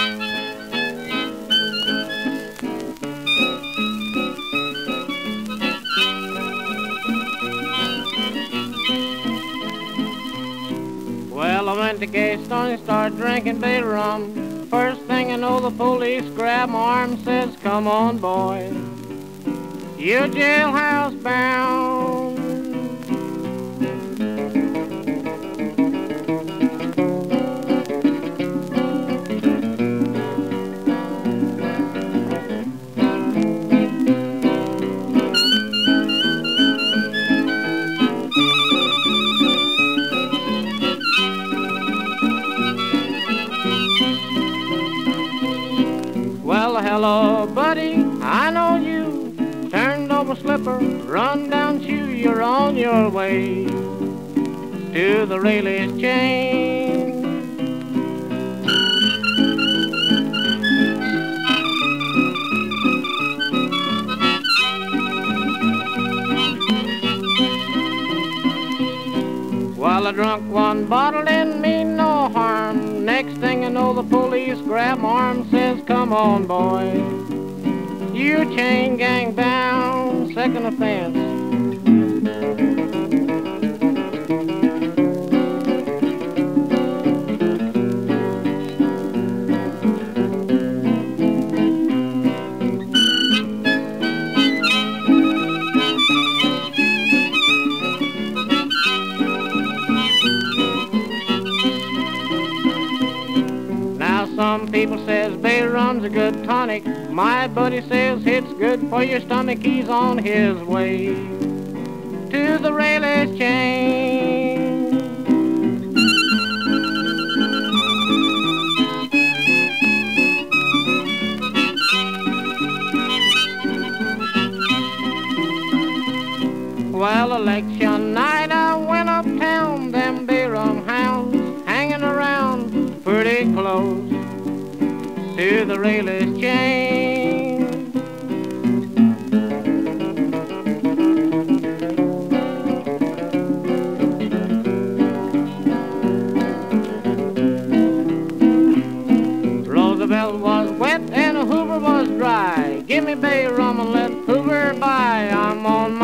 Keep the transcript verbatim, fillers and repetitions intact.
Well, I went to Gaystone and started drinking beer rum. First thing I know, the police grab my arm and says, "Come on, boy, you're jailhouse bound." Well, hello, buddy, I know you. Turned over slipper, run down shoe, you're on your way to the rail exchange. Well, I drunk one bottle, didn't mean no harm. Next thing I know, the police grab my arm, says, "Come on, boy, you chain gang bound, second offense." Some people says beer rum's a good tonic. My buddy says it's good for your stomach. He's on his way to the rail exchange. Well, election night I went uptown. Them beer rum hounds hanging around pretty close to the rail exchange. Roosevelt was wet and Hoover was dry. Give me beer rum and let Hoover by. I'm on my